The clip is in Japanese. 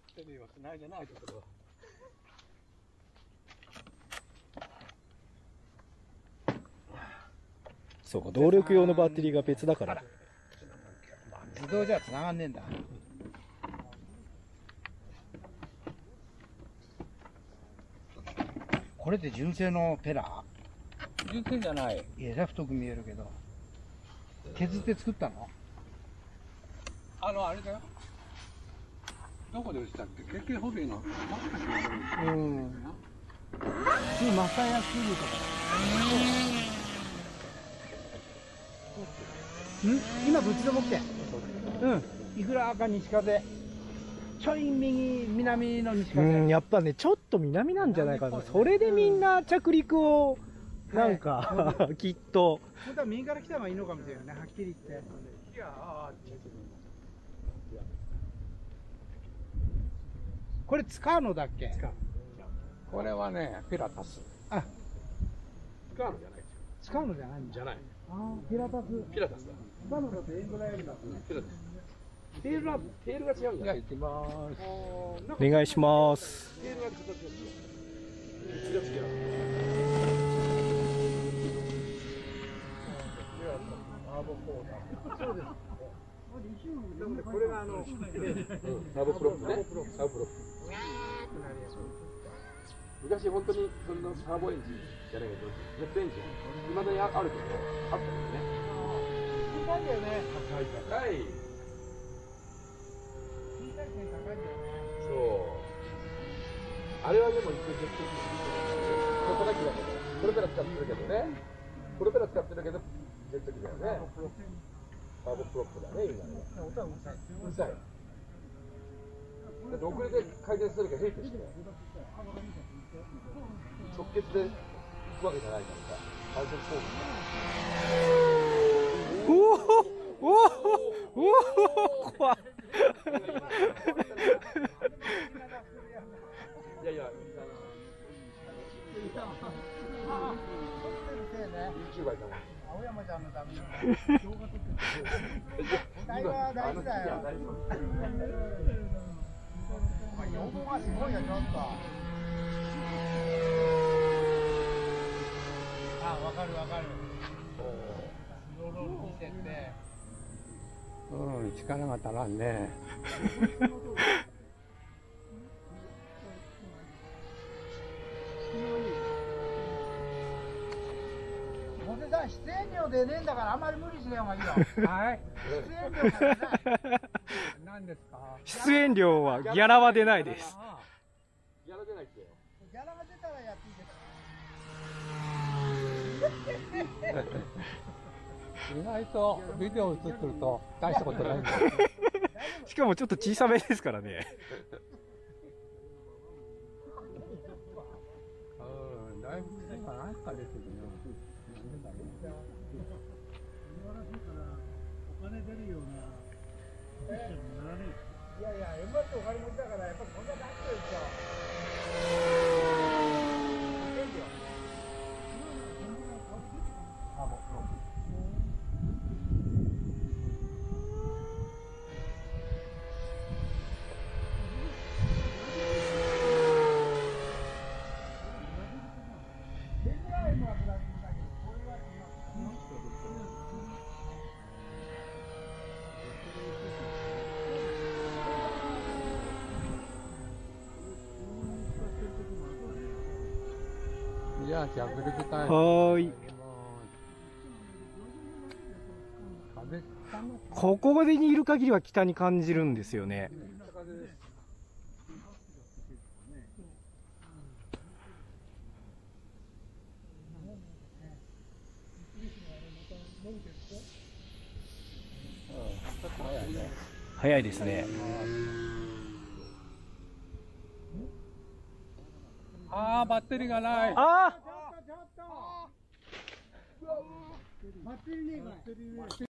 テレビをつないでないところ。 そうか、動力用のバッテリーが別だから。 自動じゃ繋がんねえんだ。これって純正のペラ？ 純正じゃない。 えら太く見えるけど。削って作ったの？ あれだよ。どこで売ってたっけ？KK ホビーの。 うん。普通マサヤスルとか。今どっちでも OK。うん。いくらか西風。ちょい右、南の西風。 やっぱね、ちょっと南なんじゃないかな。それでみんな着陸を、なんか、きっと。 本当は右から来た方がいいのかもしれないね、はっきり言って。これ使うのだっけ？ これはね、ピラタス。 あ、 使うのじゃない。 使うのじゃないんだ。 じゃない。 ああ、ピラタス。 ピラタスだ。 使うのだとエンドライブだとね。 ピラタス。テールが違うんじゃない？行きます。 お願いします。 テールが形が違う。違う。 そうです。 これがサブプロップね。サブプロップ。昔本当にそれのターボエンジンじゃないけど、ジェットエンジン、いまだにあるけど、あったんですね。 高いよね。 高い。そう。あれはでも一応ジェットエンジン。ここだけだけど、プロペラ使ってるけどね。プロペラ使ってるけど、ジェット機だよね。ターボプロップだね、今ね。 音はうるさい。 うるさい。だって遅れて回転するけど、平気して。直結で行くわけじゃないからさ。回転工具。 おお怖い。 いやいや、YouTube だもん。 青山ちゃんのために動画撮ってる。大は大事だよ。要望がすごいよ、ちょっと。あ、わかるわかる。ロール見せて。 うん、力が足らんね。 小手さん、出演料出ねえんだからあんまり無理しねえ方がいいよ。はい。出演料が出ない。何ですか？ 出演料はギャラは出ないです。 ギャラ出ないってよ。 ギャラが出たらやっていいけど。 意外とビデオ映ってると大したことないんだよ。 しかもちょっと小さめですからね。 うん、だいぶなんか何か出てるよ。 お金出るような。いやいや、円盤ってお金持ちだから、やっぱりこんなになってるでしょ。 じゃあ着陸タイム。 はーい。ここにいる限りは北に感じるんですよね。早いですね。 ああ、バッテリーがない。 ああ。 バッテリーねえか。